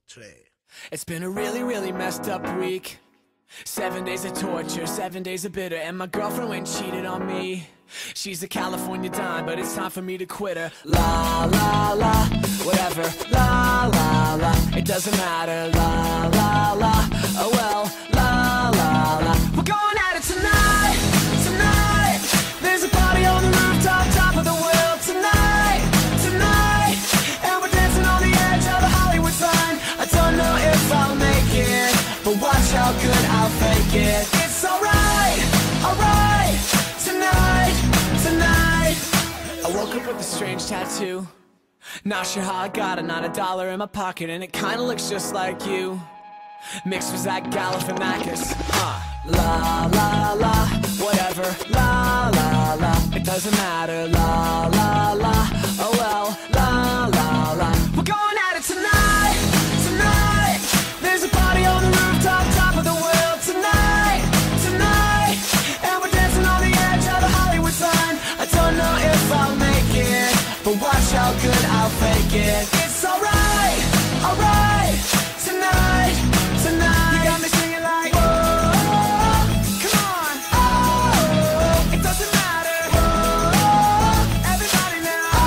3. It's been a really, really messed up week. 7 days of torture, 7 days of bitter, and my girlfriend went and cheated on me. She's a California dime, but it's time for me to quit her. La, la, la, whatever. La, la, la, it doesn't matter. La, la, la, oh well. La, la, la, we're going at it tonight, tonight. There's a party on the rooftop, top of the world tonight, tonight. And we're dancing on the edge of the Hollywood sign. I don't know if I'll make it, but watch how good I'll fake it. It's alright, alright, tonight, tonight. I woke up with a strange tattoo. Not sure how I got it, not a dollar in my pocket, and it kinda looks just like you. Mixed with Zach Galifianakis. La, la, la, whatever. La, la, la, it doesn't matter. La, la, la, oh well. La, la, la, we're going at it tonight, tonight. There's a party on the rooftop, top of the world tonight, tonight. And we're dancing on the edge of the Hollywood sign. I don't know if I'll make it, but watch how good I'll fake it. It's alright, alright, tonight, tonight. You got me singing like, whoa, come on, oh, it doesn't matter, whoa, everybody now,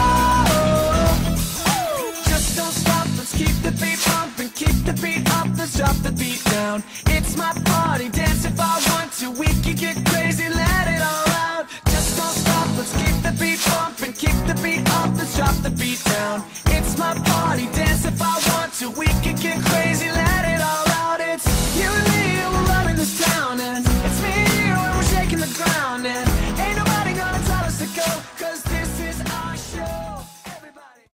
oh, just don't stop, let's keep the beat pumping, keep the beat up, let's drop the beat down. It's my party, dance if I want to, we can get crazy, let it all out. Just don't stop, let's keep the beat pumping, keep the beat up, let's drop the beat down. It's my party, dance if I want to, we can get crazy,